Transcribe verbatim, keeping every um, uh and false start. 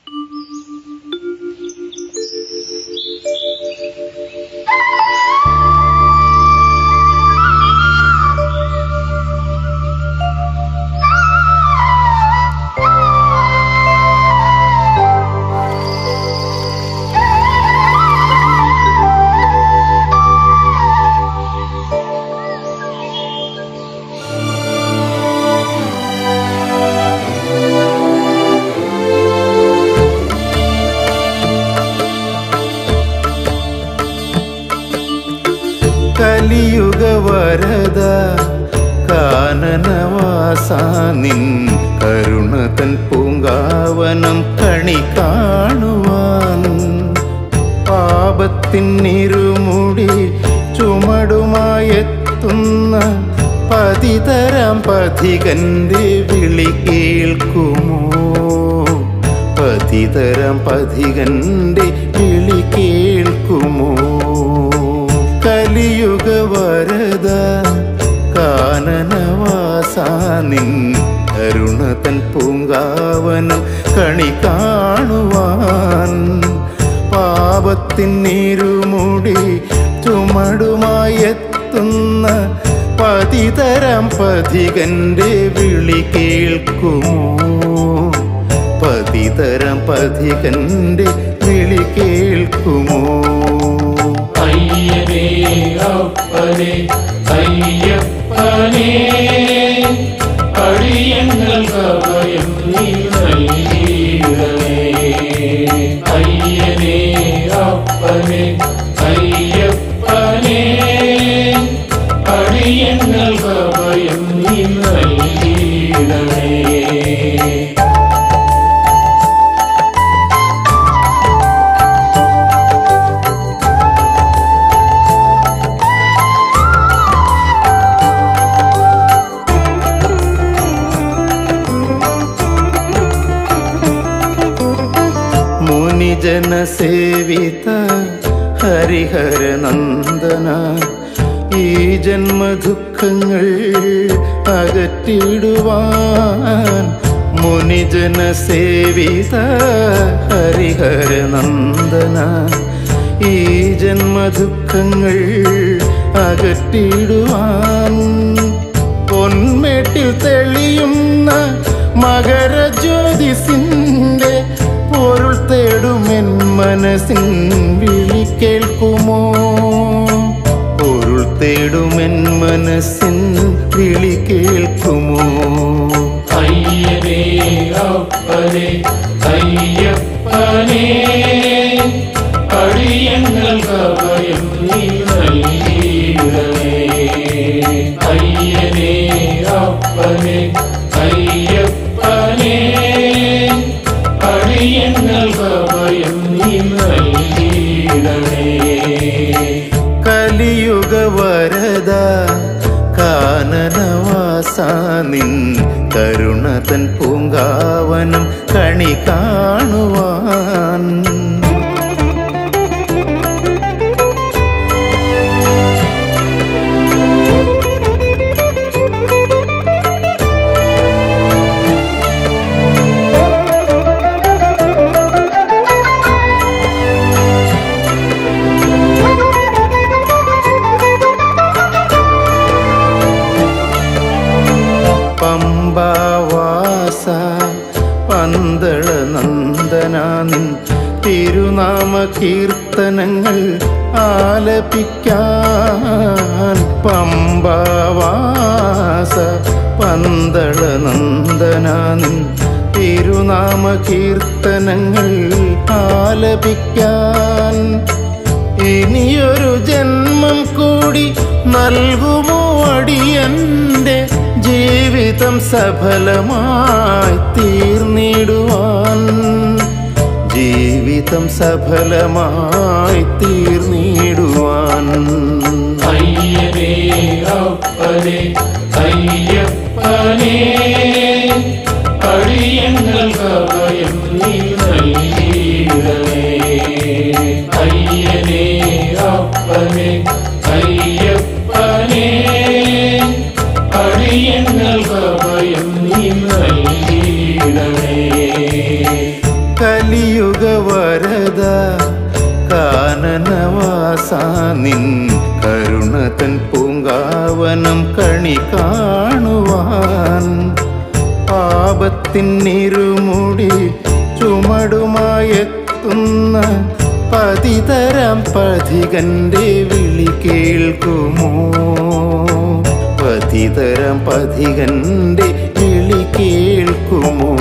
കലിയുഗ വരദ കാനനവാസ നിൻ കരുണതൻ പൂങ്കാവനം കണി കാണുവാൻ പാപത്തിൻ ഇരുമുടി ചുമടുമായെത്തുന്ന പതിതരാം പഥികന്റെ വിളി കേൾക്കുമോ? പതിതരാം പഥികന്റെ വിളി കേൾക്കുമോ? കലിയുഗ വരദ കാനനവാസ നിൻ കരുണതൻ പൂങ്കാവനം കണി കാണുവാൻ പാപത്തിൻ ഇരുമുടി ചുമടുമായെത്തുന്ന പതിതരാം പഥികന്റെ വിളി കേൾക്കുമോ? പതിതരാം പഥികന്റെ വിളി കേൾക്കുമോ? അയ്യനേ അപ്പനേ അയ്യപ്പനേ അടിയങ്ങൾക്ക് അഭയം നീ നൽകിയിടണേ. അയ്യനേ അപ്പനേ അയ്യപ്പനേ അടിയങ്ങൾക്ക് അഭയം നീ നൽകിയിടണേ. മുനിജനസേവിത ഹരിഹര നന്ദന ഈ ജന്മദുഃഖങ്ങൾ അകറ്റിടുവാൻ മുനിജനസേവിത ഹരിഹര നന്ദന ഈ ജന്മദുഃഖങ്ങൾ അകറ്റിടുവാൻ പൊന്മേട്ടിൽ തെളിയുന്ന മകരജ്യോതിസിന്റെ പൊരുൾ തേടുമെൻ മനസ്സിൻ വിളി കേൾക്കുമോ? പൊരുൾ തേടുമെൻ മനസ്സിൻ വിളി കേൾക്കുമോ? അയ്യനേ അപ്പനേ അയ്യപ്പനേ അടിയങ്ങൾക്ക് അഭയം നീ നൽകിയിടണേ. അയ്യനേ അപ്പനേ അയ്യപ്പനേ അടിയങ്ങൾക്ക് അഭയം നീ നൽകിയിടണേ. കലിയുഗ വരദ കാനനവാസ നിൻ കരുണതൻ പൂങ്കാവനം കണി കാണുവാൻ പമ്പാവാസ പന്തള നന്ദനാനിൻ തിരുനാമ കീർത്തനങ്ങൾ ആലപിക്കാൻ പമ്പാവാസ പന്തള നന്ദനാനിൻ തിരുനാമ കീർത്തനങ്ങൾ ആലപിക്കാൻ ഇനിയൊരു ജന്മം കൂടി നൽകുമോ അടിയന്റെ ജീവിതം സഫലമായി തീർന്നിടുവാൻ ജീവിതം സഫലമായി തീർന്നിടുവാൻ അയ്യനേ അപ്പനേ അയ്യപ്പനേ അടിയങ്ങൾക്ക് അഭയം നീ നൽകിയിടണേ. അയ്യനേ അപ്പനേ അയ്യപ്പനേ അടിയങ്ങൾക്ക് അഭയം നീ നൽകിയിടണേ. കലി നാഥ നിൻ കരുണതൻ പൂങ്കാവനം കണി കാണുവാൻ പാപത്തിൻ ഇരുമുടി ചുമടുമായെത്തുന്ന പതിതരാം പഥികന്റെ വിളി കേൾക്കുമോ? പതിതരാം പഥികന്റെ വിളി കേൾക്കുമോ?